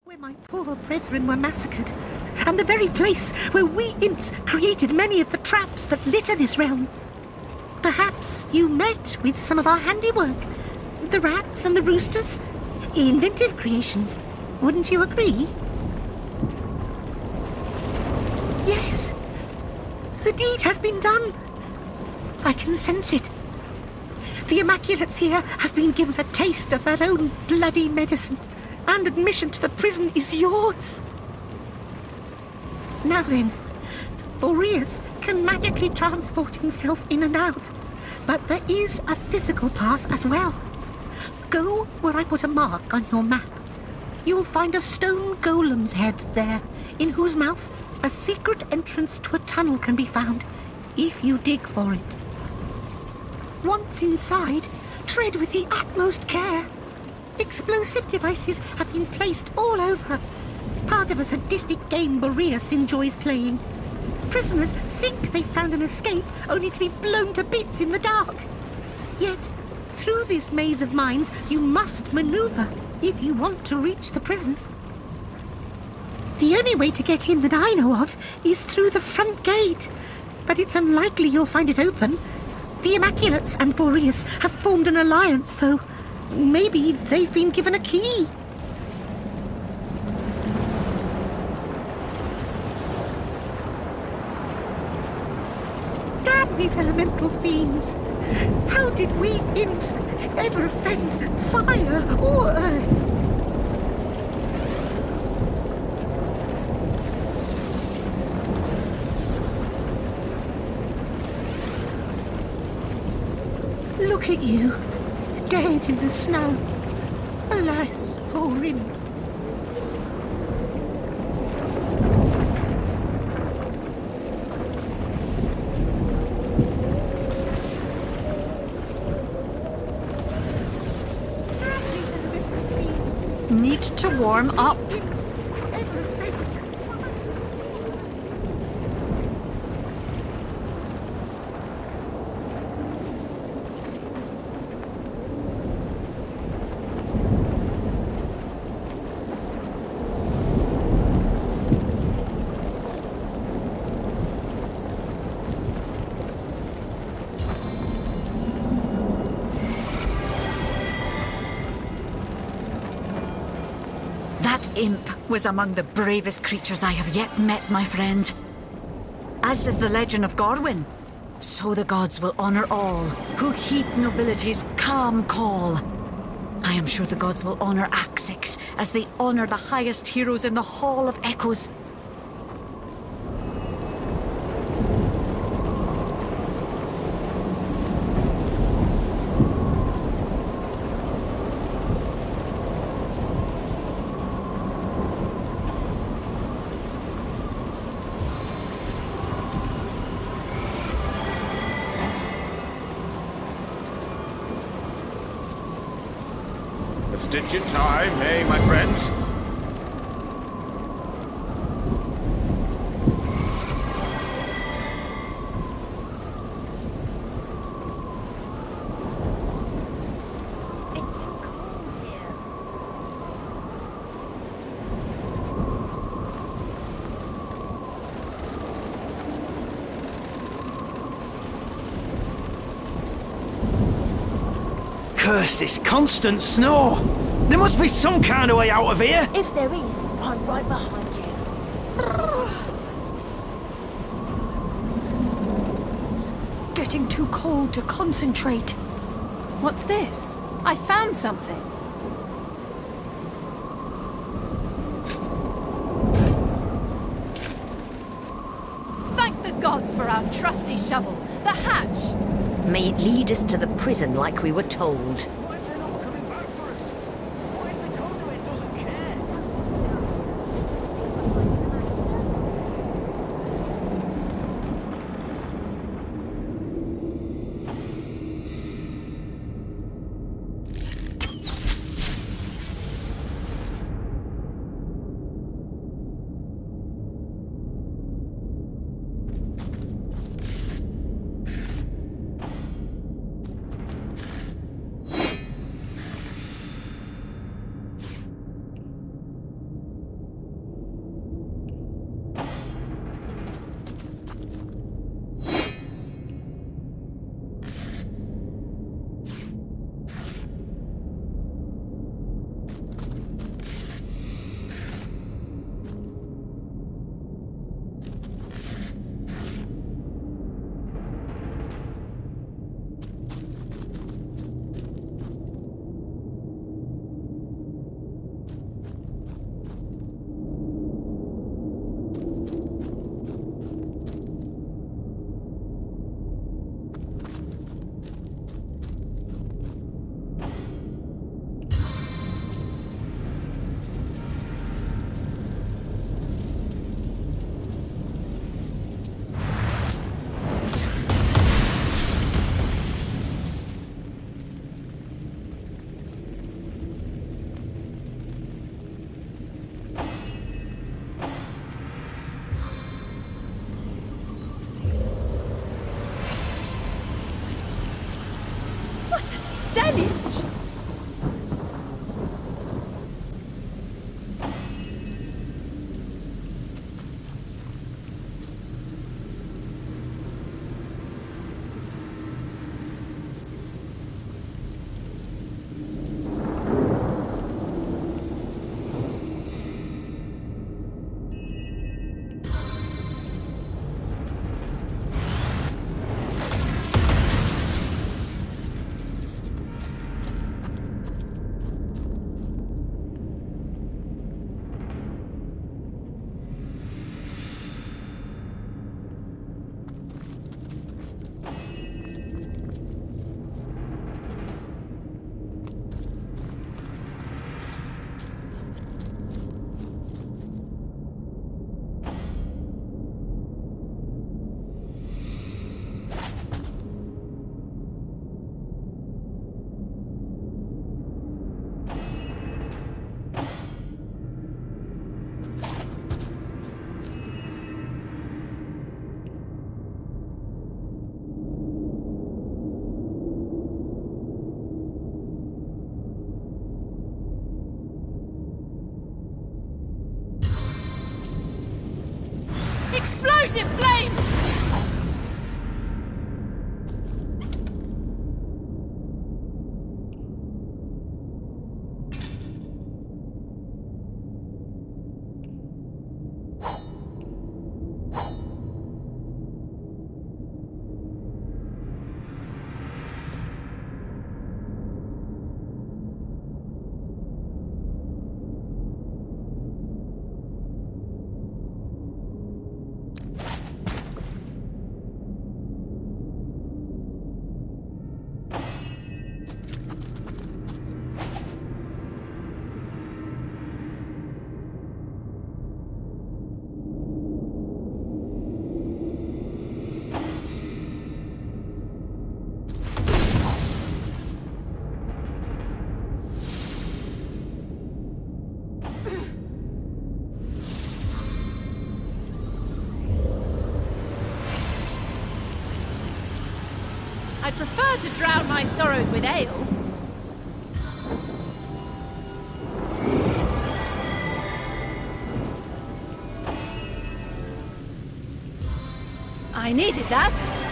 Where my poor brethren were massacred, and the very place where we imps created many of the traps that litter this realm. Perhaps you met with some of our handiwork, the rats and the roosters, inventive creations, wouldn't you agree? Yes, the deed has been done. I can sense it. The Immaculates here have been given a taste of their own bloody medicine, and admission to the prison is yours. Now then, Boreas can magically transport himself in and out, but there is a physical path as well. Go where I put a mark on your map. You'll find a stone golem's head there, in whose mouth a secret entrance to a tunnel can be found, if you dig for it. Once inside, tread with the utmost care. Explosive devices have been placed all over. Part of a sadistic game Boreas enjoys playing. Prisoners think they've found an escape, only to be blown to bits in the dark. Yet, through this maze of mines, you must maneuver if you want to reach the prison. The only way to get in that I know of is through the front gate, but it's unlikely you'll find it open. The Immaculates and Boreas have formed an alliance, though. Maybe they've been given a key. Damn these elemental fiends! How did we imps ever offend fire or earth? Look at you, dead in the snow. Alas, poor imp. Need to warm up. That imp was among the bravest creatures I have yet met, my friend. As is the legend of Gorwyn, so the gods will honor all who heed nobility's calm call. I am sure the gods will honor Axix as they honor the highest heroes in the Hall of Echoes. A stitch in time, eh, my friends? Curse this constant snow! There must be some kind of way out of here! If there is, I'm right behind you. Getting too cold to concentrate. What's this? I found something. Thank the gods for our trusty shovel, the hatch. May it lead us to the prison like we were told. What a deluge! Explosive flames! I'd prefer to drown my sorrows with ale. I needed that.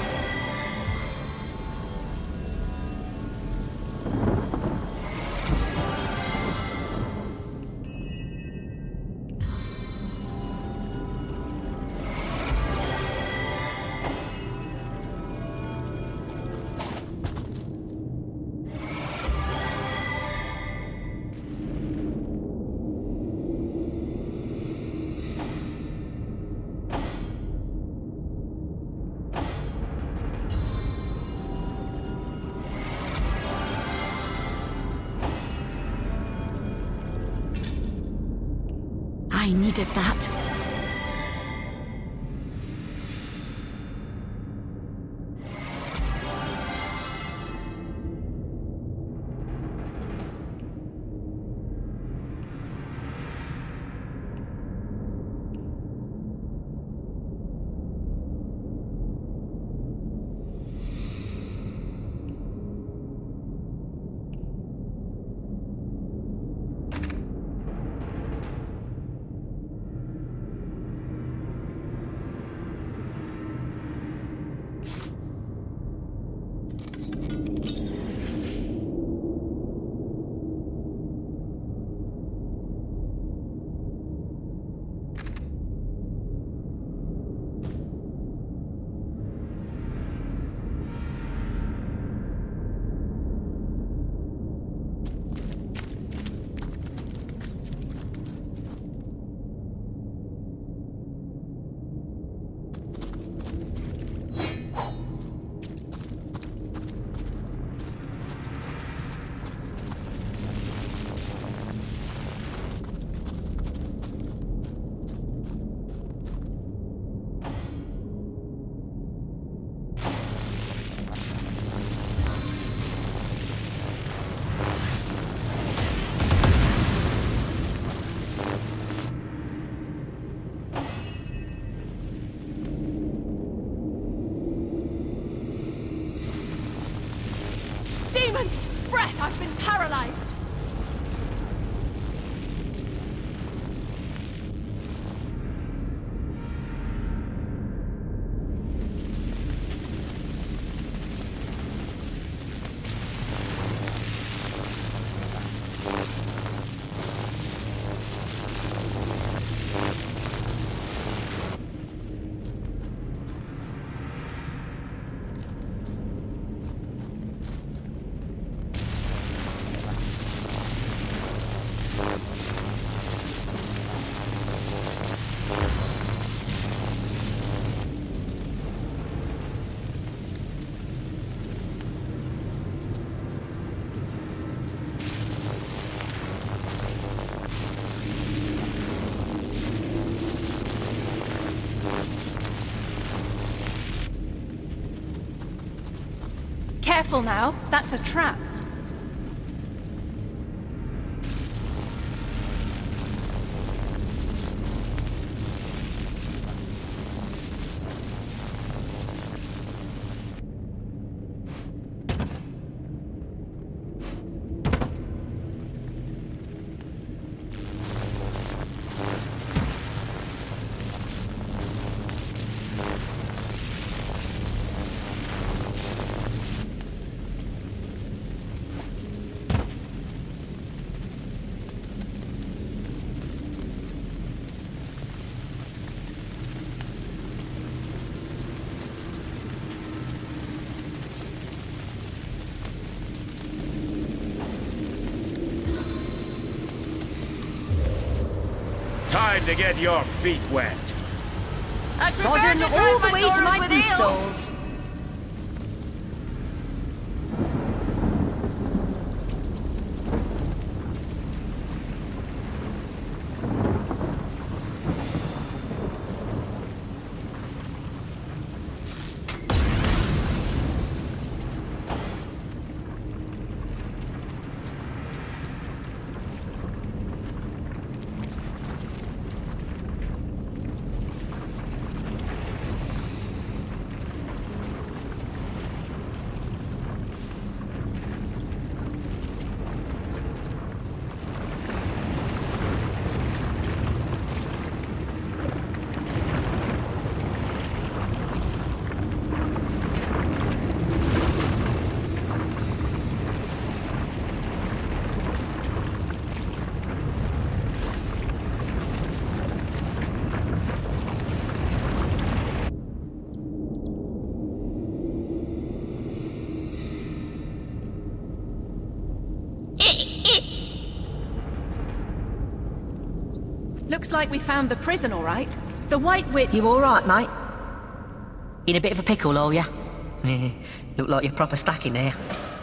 I needed that. demon's breath! I've been paralyzed! Careful now, that's a trap. Time to get your feet wet. I'd prefer Sodden to all drown the my way to sorrows my with boot ale. soles. Looks like we found the prison, all right. The White Witch... You all right, mate? In a bit of a pickle, are ya? Look like you're proper stuck in there.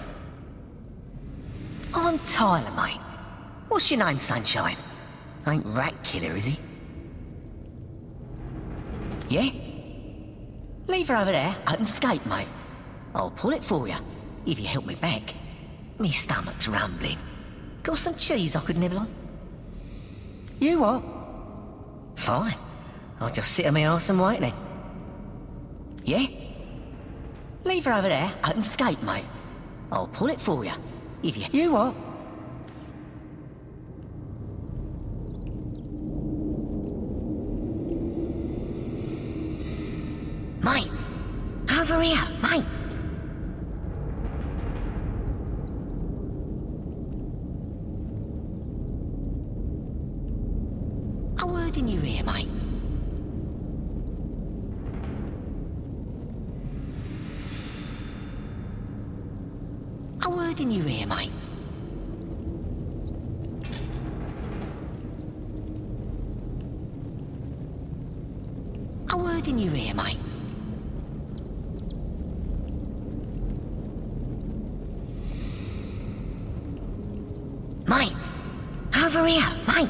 I'm Tyler, mate. What's your name, Sunshine? Ain't Rat Killer, is he? Yeah? Leave her over there, opens the gate, mate. I'll pull it for you, if you help me back. Me stomach's rumbling. Got some cheese I could nibble on? You what? Fine. I'll just sit on my arse and wait then. Yeah? Leave her over there, opens the gate, mate. I'll pull it for you, if you... You what? Mate! Over here, mate! A word in your ear, mate. A word in your ear, mate. A word in your ear, mate. Mate! Over here, mate!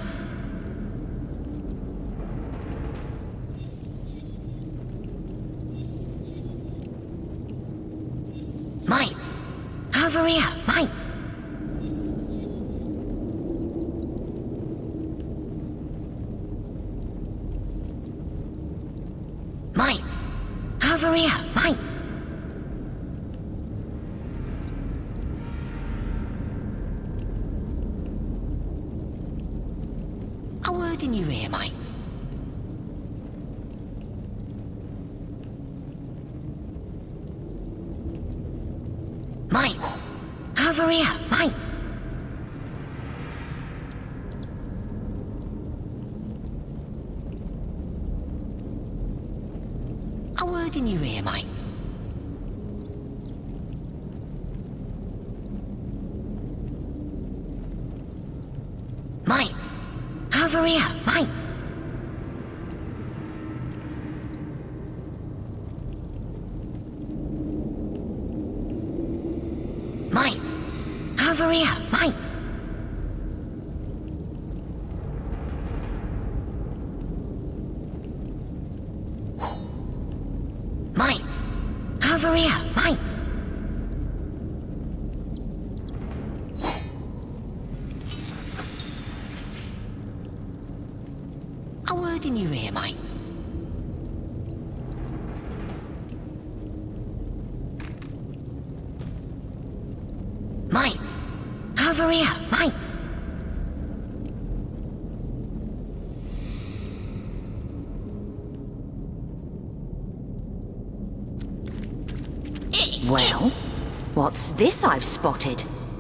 Mate! Over here, mate! Mate! Over here, mate! word in your ear, mate. Mate, over here, mate. A word in your ear, mate. Mate, over here, mate. Mate, over here, mate. Mate, over here, mate. A word in your ear, mate. Mate, over here, mate. Well, what's this I've spotted?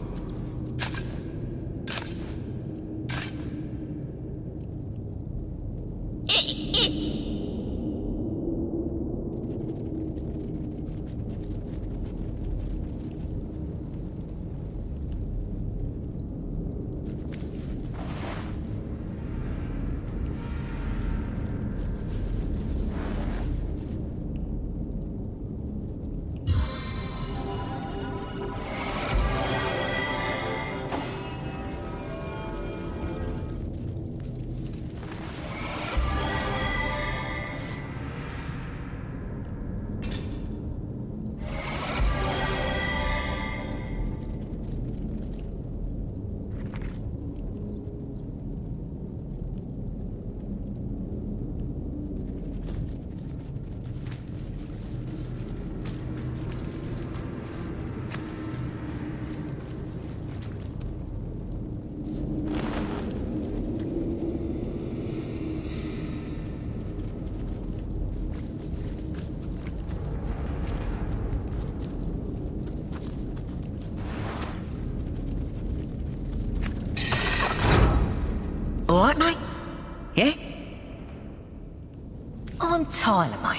All right, mate? Yeah? I'm Tyler, mate.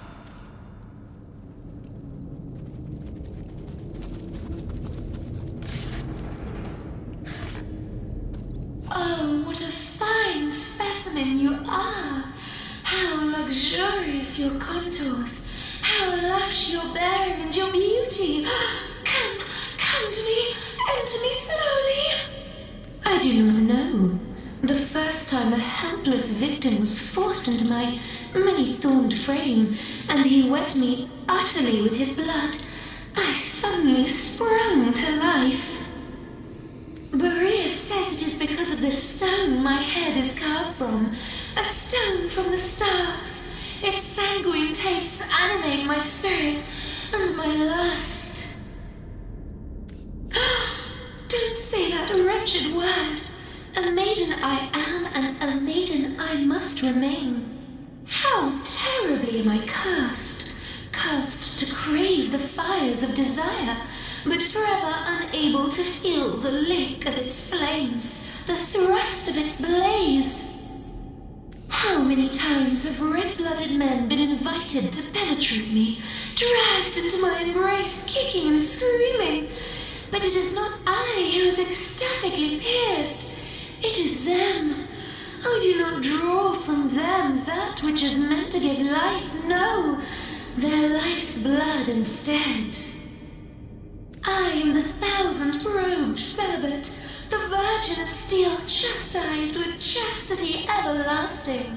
Oh, what a fine specimen you are! How luxurious your contours! How lush your bearing and your beauty! Come to me, enter me slowly! I do not know. The first time a helpless victim was forced into my many-thorned frame, and he wet me utterly with his blood, I suddenly sprung to life. Boreas says it is because of this stone my head is carved from, a stone from the stars. Its sanguine tastes animate my spirit and my lust. Don't say that wretched word. A maiden I am, and a maiden I must remain. How terribly am I cursed, cursed to crave the fires of desire, but forever unable to feel the lick of its flames, the thrust of its blaze. How many times have red-blooded men been invited to penetrate me, dragged into my embrace, kicking and screaming? But it is not I who is ecstatically pierced. It is them. I do not draw from them that which is meant to give life, no, their life's blood instead. I am the thousand-robed celibate, the virgin of steel chastised with chastity everlasting.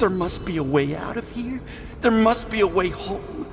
There must be a way out of here. There must be a way home.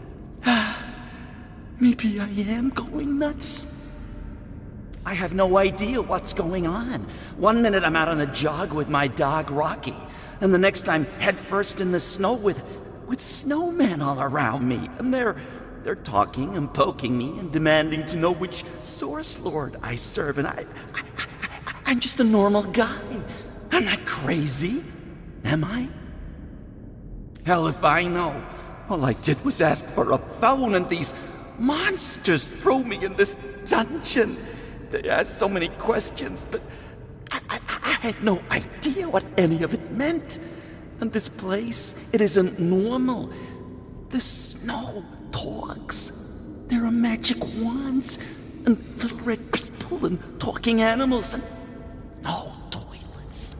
Maybe I am going nuts. I have no idea what's going on. One minute I'm out on a jog with my dog Rocky, and the next I'm headfirst in the snow with snowmen all around me. And they're talking and poking me and demanding to know which Source Lord I serve. And I'm just a normal guy. I'm not crazy, am I? Hell if I know. All I did was ask for a phone, and these monsters threw me in this dungeon. They asked so many questions, but I had no idea what any of it meant. And this place, it isn't normal. The snow talks. There are magic wands, and little red people, and talking animals, and no toilets.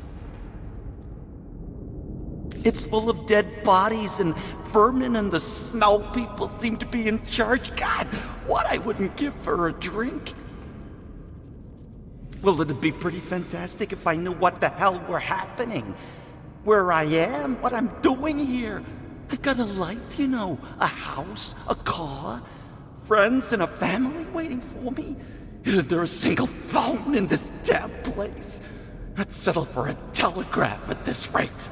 It's full of dead bodies and vermin, and the snow people seem to be in charge. God, what I wouldn't give for a drink. Well, it'd be pretty fantastic if I knew what the hell were happening. Where I am, what I'm doing here. I've got a life, you know. A house, a car, friends, and a family waiting for me. Isn't there a single phone in this damn place? I'd settle for a telegraph at this rate.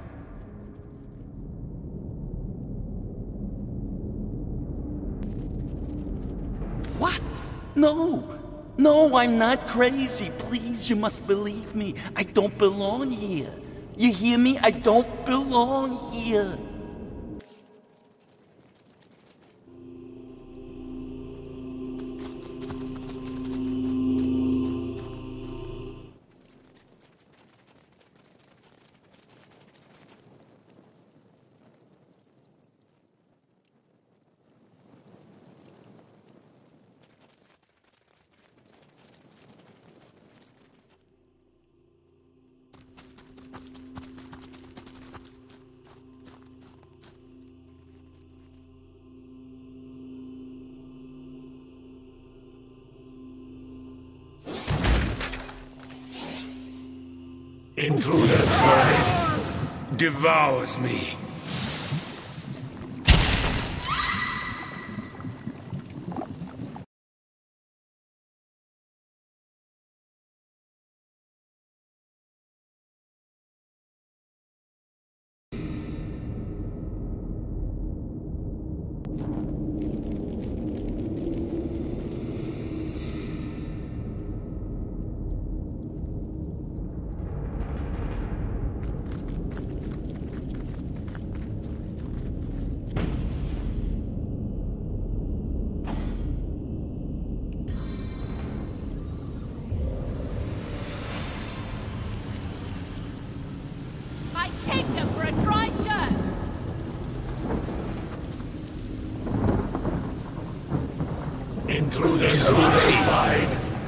What? No, I'm not crazy. Please, you must believe me. I don't belong here. You hear me? I don't belong here. Intruder's fire devours me. Intruders satisfied.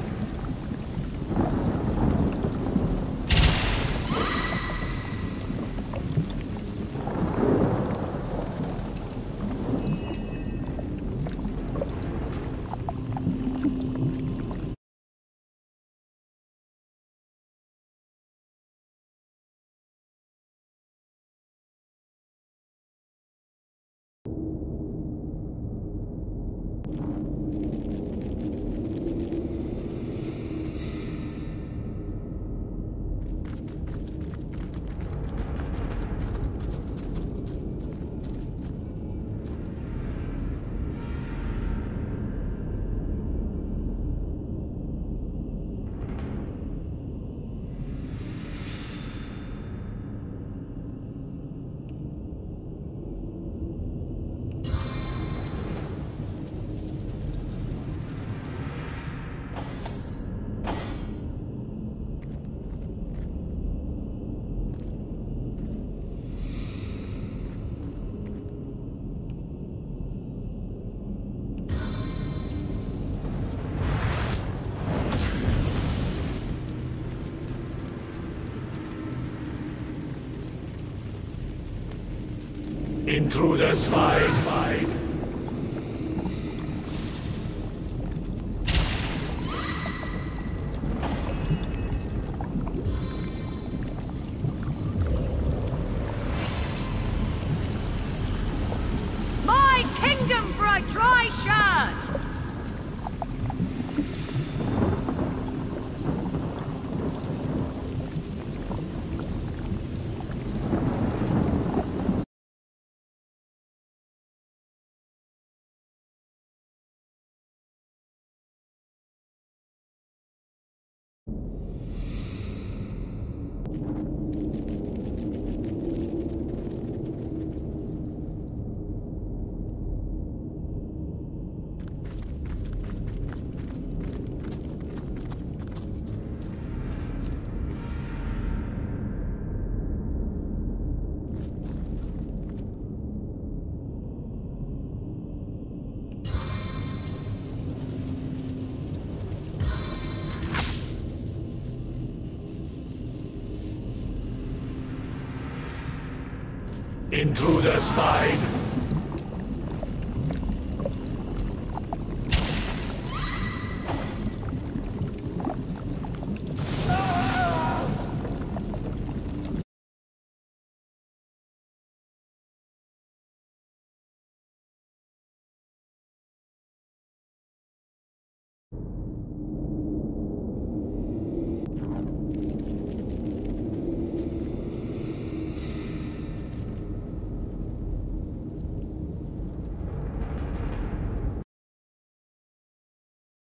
Intruder spied. into the spine.